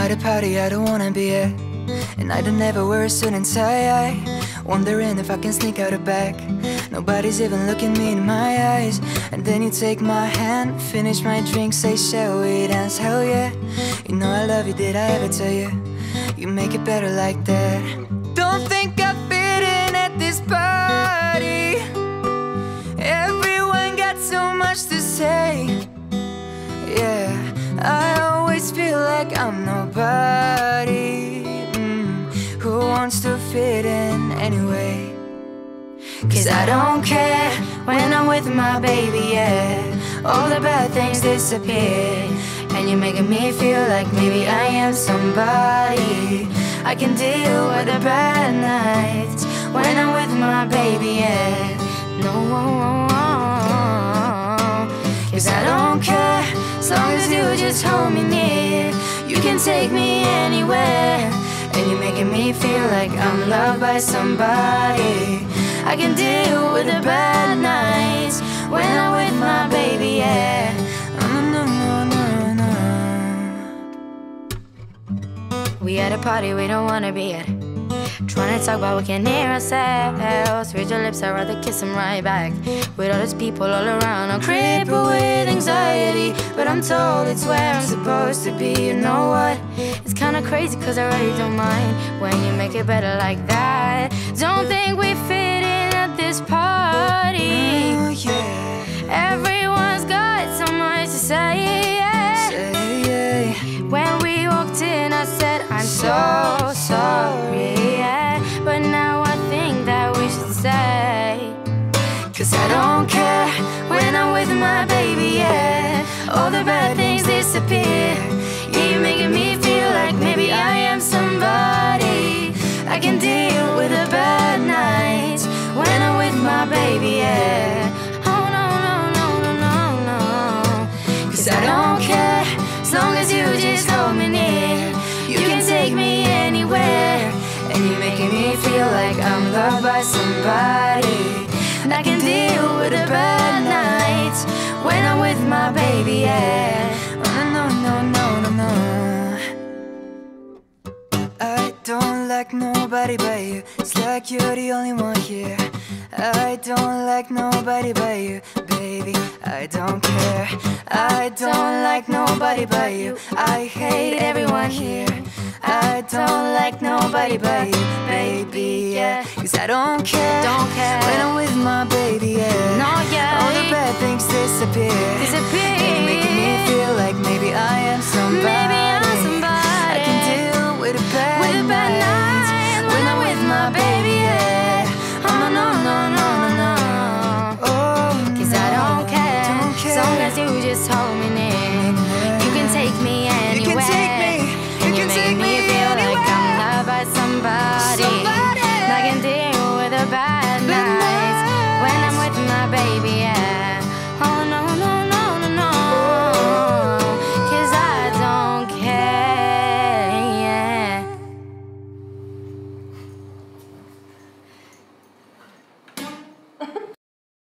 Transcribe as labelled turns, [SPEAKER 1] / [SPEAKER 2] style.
[SPEAKER 1] at a party I don't wanna be at, and I don't ever wear a suit and tie. Wondering if I can sneak out the back. Nobody's even looking me in my eyes. And then you take my hand, finish my drink, say shall we dance? Hell yeah. You know I love you, did I ever tell you? You make it better like that. Don't think I fit in at this party. Everyone got so much to say. Yeah, I always feel like I'm nobody. Who wants to fit in anyway? Cause I don't care when I'm with my baby, yeah. All the bad things disappear, and you're making me feel like maybe I am somebody. I can deal with the bad nights when I'm with my baby, yeah. No, cause I don't care, as long as you just hold me near. You can take me anywhere, and you're making me feel like I'm loved by somebody. I can deal with the bad nights when I'm with my baby, yeah. We at a party we don't wanna be at, trying to talk about we can't hear ourselves. Read your lips, I'd rather kiss them right back. With all these people all around, I'm crippled with anxiety, but I'm told it's where I'm supposed to be. You know what? It's kinda crazy cause I really don't mind when you make it better like that. Don't think we fit in at this party. Oh, yeah. Everyone's got so much to say, yeah. Say, yeah. When we walked in I said I'm so sorry, yeah. But now I think that we should stay. Cause I don't care when I'm with my baby, yeah. All the bad things disappear. Yeah, you're making me feel like maybe I am somebody. I can deal with the bad nights when I'm with my baby, yeah. Oh no, no, no, no, no, no. Cause I don't care, as long as you just hold me near. You can take me anywhere, and you're making me feel like I'm loved by somebody. And I can deal with the bad nights when I'm with my baby, yeah. Oh, no, no, no, no, no. I don't like nobody but you. It's like you're the only one here. I don't like nobody but you, baby. I don't care. I don't like nobody but you. I hate everyone here. I don't like nobody but you, baby, yeah. Cause I don't care, when I'm with my baby, yeah. No, yeah. All the bad things disappear. And you're making me feel like maybe I am somebody.